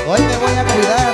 Hoy me voy a cuidar.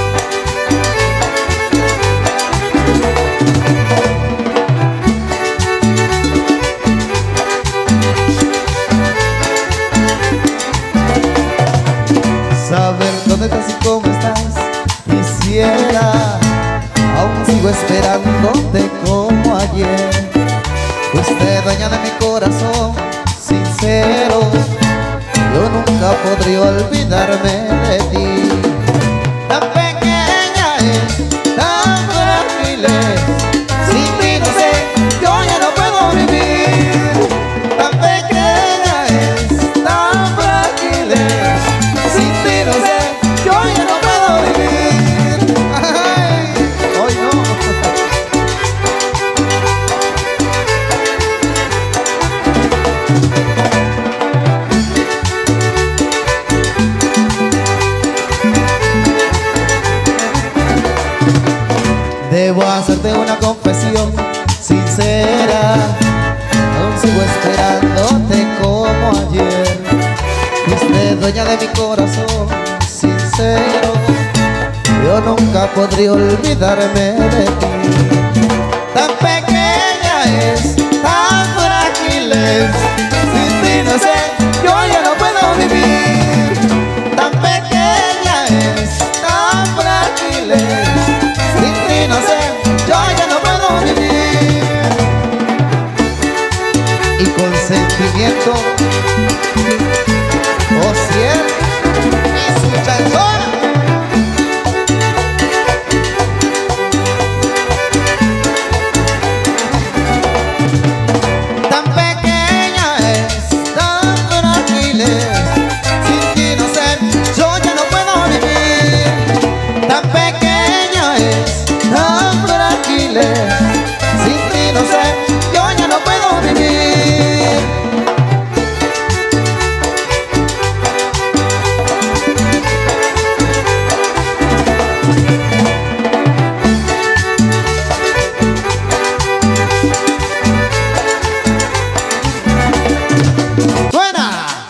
Saber dónde estás y cómo estás, quisiera. Aún sigo esperándote como ayer. Fuiste dueña de mi corazón sincero. Yo nunca podría olvidarme de ti. Tan pequeña es, tan frágil es. Sin ti no sé, yo ya no puedo vivir. Tan pequeña es, tan frágil es. Sin ti no sé, yo ya no puedo vivir. Ay, hoy no. Debo hacerte una confesión sincera. Aún sigo esperándote como ayer. Fuiste dueña de mi corazón sincero. Yo nunca podría olvidarme de ti. Tan pequeña es, tan frágil es. Sin ti no sé, yo ya no puedo vivir. Tan pequeña es, tan frágil es. No sé, yo ya no puedo vivir. Y con sentimiento, oh cielo, y su chanzona. Tan pequeña es, tan frágil es. Sin ti no sé, yo ya no puedo vivir. Tan pequeña es, tan frágil es. Sin ti no sé, yo ya no puedo vivir. ¡Suena!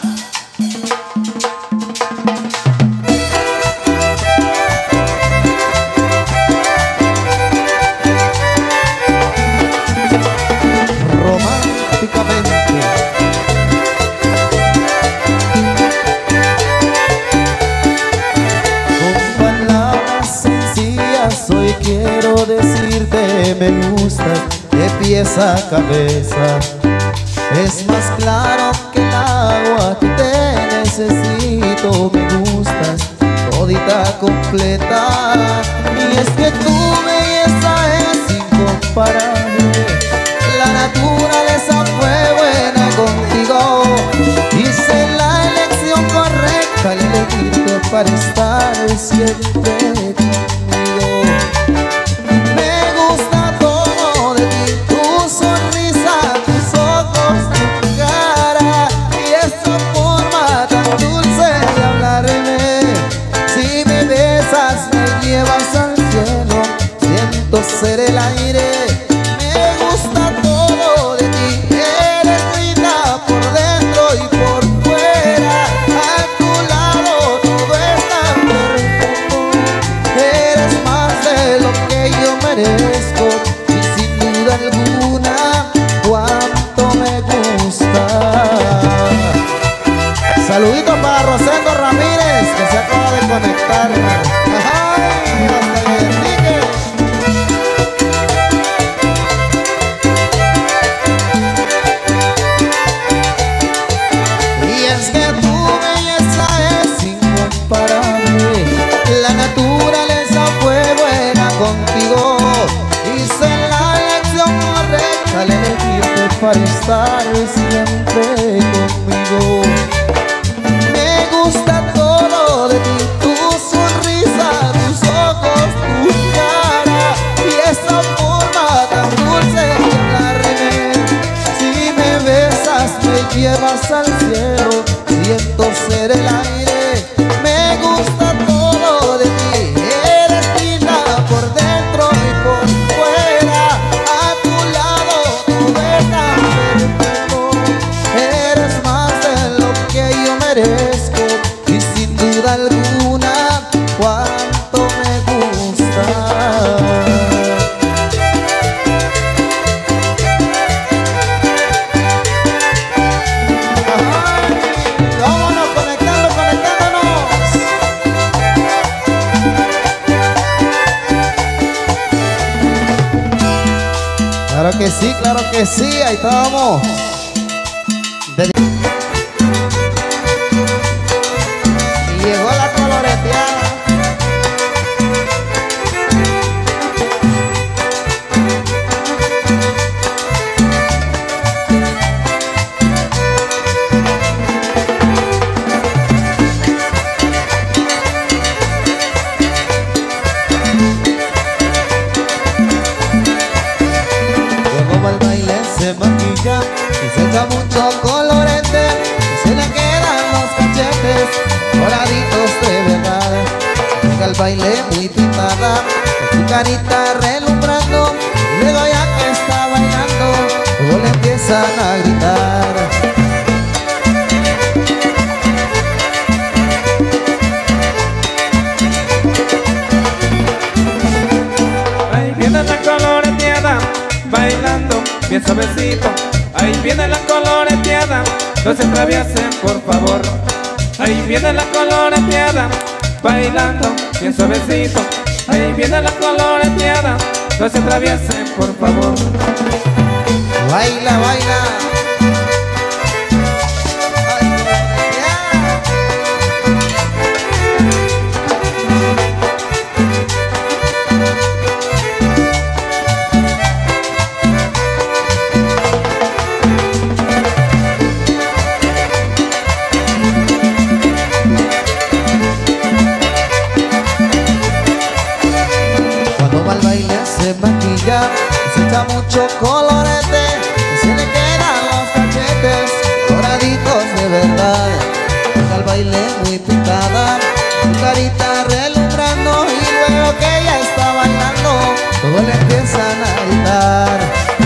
Hoy quiero decirte me gustas de pies a cabeza. Es más claro que el agua que te necesito. Me gustas todita completa. Y es que tu belleza es incomparable. La naturaleza fue buena contigo. Hice la elección correcta al elegirte para estar siempre conmigo. Me gusta todo de ti, tu sonrisa, tus ojos, tu cara y esa forma tan dulce de hablarme. Si me besas me llevas al cielo, siento ser el aire. Me gusta todo de ti, eres linda por dentro y por fuera. A tu lado todo es tan perfecto. Eres más de lo que yo merezco y sin duda alguna cuánto me gusta. Saludito para Rosendo Ramírez, que se acaba de conectar. ¡Ay! ¡Hasta que bendiga! Y es que tu belleza es incomparable. La naturaleza fue buena contigo. Hice la elección correcta al elegirte para estar siempre conmigo. Me gusta todo de ti, tu sonrisa, tus ojos, tu cara y esa forma tan dulce de hablarme. Si me besas me llevas al cielo, siento ser el aire. Me gusta todo de ti, eres linda por dentro y por fuera. A tu lado todo es tan perfecto. Eres más de lo que yo merezco y sin duda alguna claro que sí, ahí estamos. Y llegó la coloreteada. Al baile se maquilla y se echa mucho colorete y se le quedan los cachetes doraditos de verdad. Llega al baile muy pintada, con su carita relumbrando, y luego ya que está bailando, luego le empiezan a gritar. Ahí viene la coloreteada, bailando bien suavecito. Ahí viene la coloreteada, no se atraviesen por favor. Ahí viene la coloreteada, bailando bien suavecito. Ahí viene la coloreteada, no se atraviesen por favor. Baila, baila. Al baile se maquilla y se echa mucho colorete y se le quedan los cachetes doraditos de verdad. Llega al baile muy pintada, su carita relumbrando, y luego que ella está bailando, todos le empiezan a gritar.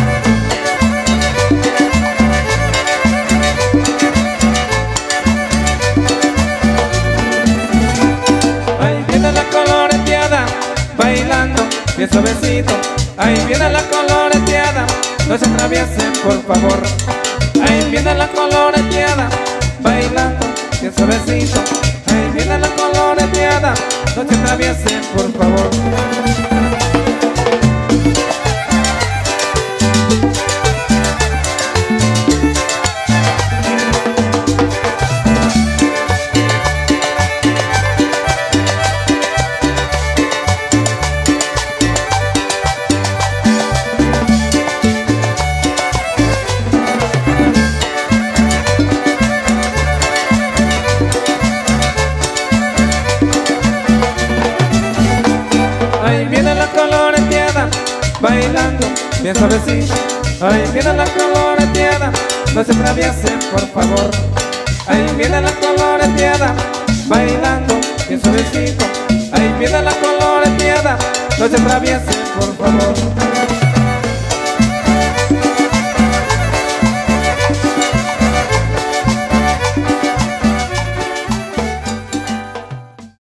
Ahí viene la coloreteada, bailando bien suavecito. Ahí viene la coloreteada, no se atraviesen por favor. Ahí viene la coloreteada, bailando bien suavecito. Ahí viene la coloreteada, no se atraviesen por favor. Ahí viene la coloreteada, bailando bien suavecito. Ahí viene la coloreteada, no se atraviesen por favor. Ahí viene la coloreteada, bailando bien suavecito. Ahí viene la coloreteada, no se atraviesen por favor.